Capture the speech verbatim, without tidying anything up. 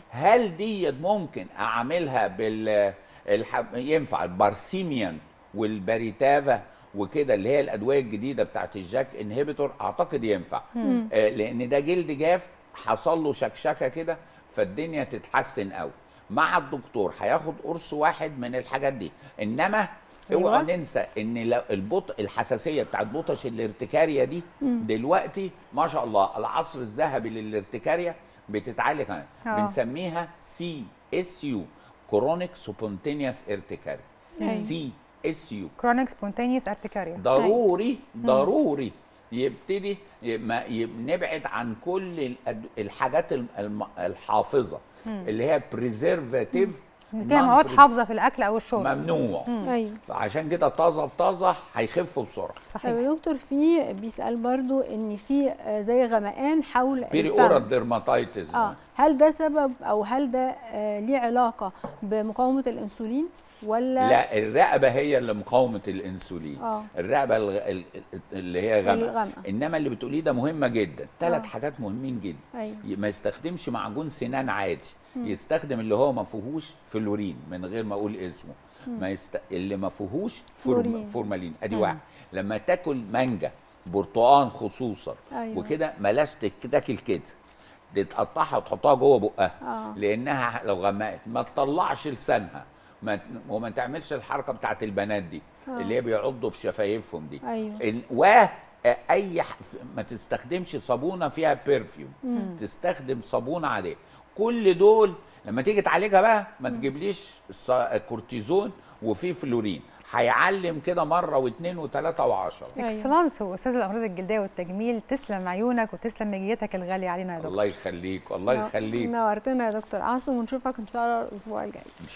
هل دي ممكن اعملها بال الح... ينفع البارسيميان والباريتافا وكده اللي هي الادويه الجديده بتاعت الجاك انهبيتور؟ اعتقد ينفع. آه لان ده جلد جاف حصل له شكشكه كده، فالدنيا تتحسن قوي. مع الدكتور هياخد قرص واحد من الحاجات دي. انما اوعوا أيوة. ننسى ان لو البط الحساسيه بتاعت بطش الارتكاريه دي مم. دلوقتي ما شاء الله العصر الذهبي للارتكاريه بتتعالج كمان. آه. بنسميها سي اس يو، كرونيك سبونتينيوس ارتكاريا. أيوة. سي اس يو، كرونيك سبونتينيوس ارتكاريا. ضروري ضروري يبتدي ما نبعد عن كل الأد- الحاجات الم- الحافظه اللي هي بريزرفاتيف، فيها مواد حافظه في الاكل او الشرب ممنوع. ايوه. فعشان كده طازه في طازه هيخفوا بسرعه. صحيح. طيب يا دكتور، في بيسأل برضو ان في آه، زي غمقان حول بيري الفم. اورال ديرماتايتس. اه هل ده سبب او هل ده آه ليه علاقه بمقاومه الانسولين ولا؟ لا، الرقبه هي اللي مقاومه الانسولين. آه. الرقبه الغ- ال- اللي هي غمق. الغمق. انما اللي بتقوليه ده مهمه جدا. ثلاث آه. حاجات مهمين جدا. أيوة. ما يستخدمش معجون سنان عادي، يستخدم اللي هو ما فيهوش فلورين من غير ما اقول اسمه. ما يست... اللي ما فيهوش فورم... فلورين. فورمالين. ادي مم. واحد. لما تاكل مانجا، برتقان خصوصا، أيوة. وكده بلاش تاكل كده، دي تقطعها وتحطها جوه بقها. آه. لانها لو غمقت ما تطلعش لسانها، ما وما تعملش الحركه بتاعت البنات دي آه. اللي هي بيعضوا في شفايفهم دي. أيوة. ال- و اي ح- ما تستخدمش صابونه فيها بيرفيوم، تستخدم صابونه عاديه. كل دول لما تيجي تعالجها بقى ما تجيبليش الص- الكورتيزون وفيه فلورين، هيعلم كده مره واثنين وثلاثه وعشره. أيوة. اكسلانس واستاذ الامراض الجلديه والتجميل، تسلم عيونك وتسلم مجيتك الغاليه علينا يا دكتور. الله يخليك، الله يخليك. نورتنا يا دكتور عاصم، ونشوفك ان شاء الله الاسبوع الجاي.